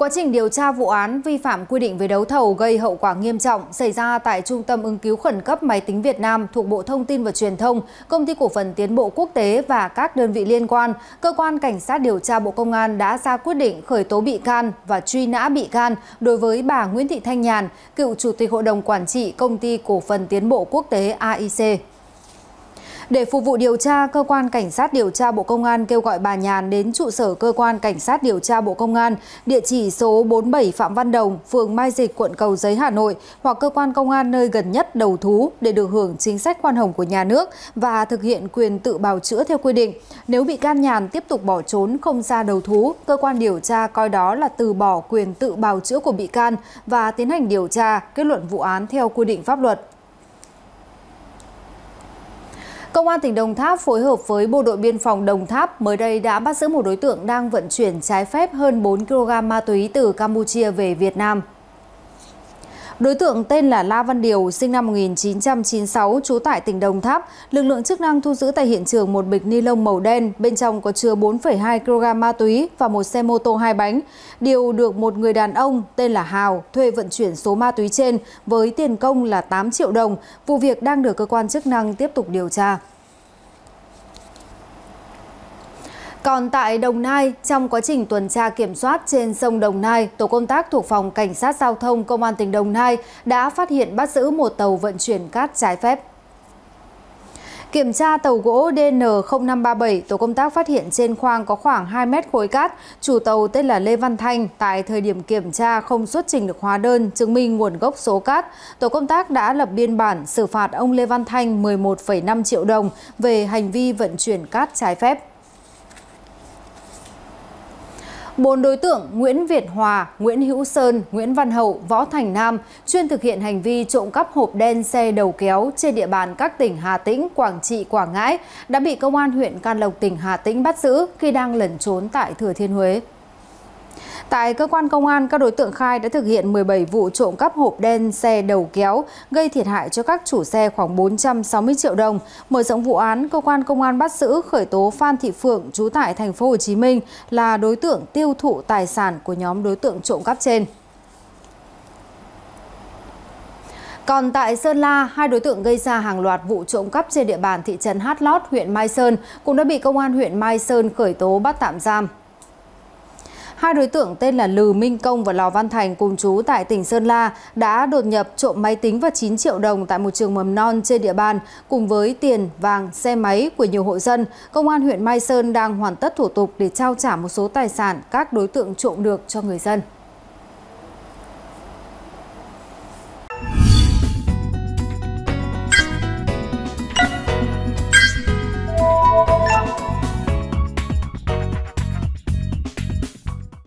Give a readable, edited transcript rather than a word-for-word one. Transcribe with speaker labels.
Speaker 1: Quá trình điều tra vụ án vi phạm quy định về đấu thầu gây hậu quả nghiêm trọng xảy ra tại Trung tâm ứng cứu khẩn cấp máy tính Việt Nam thuộc Bộ Thông tin và Truyền thông, Công ty Cổ phần Tiến bộ Quốc tế và các đơn vị liên quan, Cơ quan Cảnh sát điều tra Bộ Công an đã ra quyết định khởi tố bị can và truy nã bị can đối với bà Nguyễn Thị Thanh Nhàn, cựu Chủ tịch Hội đồng Quản trị Công ty Cổ phần Tiến bộ Quốc tế AIC. Để phục vụ điều tra, Cơ quan Cảnh sát điều tra Bộ Công an kêu gọi bà Nhàn đến trụ sở Cơ quan Cảnh sát điều tra Bộ Công an, địa chỉ số 47 Phạm Văn Đồng, phường Mai Dịch, quận Cầu Giấy, Hà Nội, hoặc cơ quan công an nơi gần nhất đầu thú để được hưởng chính sách khoan hồng của nhà nước và thực hiện quyền tự bào chữa theo quy định. Nếu bị can Nhàn tiếp tục bỏ trốn không ra đầu thú, cơ quan điều tra coi đó là từ bỏ quyền tự bào chữa của bị can và tiến hành điều tra, kết luận vụ án theo quy định pháp luật. Công an tỉnh Đồng Tháp phối hợp với Bộ đội Biên phòng Đồng Tháp mới đây đã bắt giữ một đối tượng đang vận chuyển trái phép hơn 4 kg ma túy từ Campuchia về Việt Nam. Đối tượng tên là La Văn Điều, sinh năm 1996, trú tại tỉnh Đồng Tháp. Lực lượng chức năng thu giữ tại hiện trường một bịch ni lông màu đen, bên trong có chứa 4,2 kg ma túy và một xe mô tô 2 bánh. Điều được một người đàn ông tên là Hào thuê vận chuyển số ma túy trên với tiền công là 8 triệu đồng. Vụ việc đang được cơ quan chức năng tiếp tục điều tra. Còn tại Đồng Nai, trong quá trình tuần tra kiểm soát trên sông Đồng Nai, tổ công tác thuộc Phòng Cảnh sát Giao thông Công an tỉnh Đồng Nai đã phát hiện bắt giữ một tàu vận chuyển cát trái phép. Kiểm tra tàu gỗ DN0537, tổ công tác phát hiện trên khoang có khoảng 2 mét khối cát. Chủ tàu tên là Lê Văn Thanh, tại thời điểm kiểm tra không xuất trình được hóa đơn chứng minh nguồn gốc số cát. Tổ công tác đã lập biên bản xử phạt ông Lê Văn Thanh 11,5 triệu đồng về hành vi vận chuyển cát trái phép. 4 đối tượng Nguyễn Việt Hòa, Nguyễn Hữu Sơn, Nguyễn Văn Hậu, Võ Thành Nam chuyên thực hiện hành vi trộm cắp hộp đen xe đầu kéo trên địa bàn các tỉnh Hà Tĩnh, Quảng Trị, Quảng Ngãi đã bị Công an huyện Can Lộc, tỉnh Hà Tĩnh bắt giữ khi đang lẩn trốn tại Thừa Thiên Huế. Tại cơ quan công an, các đối tượng khai đã thực hiện 17 vụ trộm cắp hộp đen xe đầu kéo, gây thiệt hại cho các chủ xe khoảng 460 triệu đồng. Mở rộng vụ án, cơ quan công an bắt giữ khởi tố Phan Thị Phượng, trú tại thành phố Hồ Chí Minh, là đối tượng tiêu thụ tài sản của nhóm đối tượng trộm cắp trên. Còn tại Sơn La, 2 đối tượng gây ra hàng loạt vụ trộm cắp trên địa bàn thị trấn Hát Lót, huyện Mai Sơn cũng đã bị công an huyện Mai Sơn khởi tố bắt tạm giam. 2 đối tượng tên là Lừ Minh Công và Lò Văn Thành cùng chú tại tỉnh Sơn La đã đột nhập trộm máy tính và 9 triệu đồng tại một trường mầm non trên địa bàn, cùng với tiền, vàng, xe máy của nhiều hộ dân. Công an huyện Mai Sơn đang hoàn tất thủ tục để trao trả một số tài sản các đối tượng trộm được cho người dân.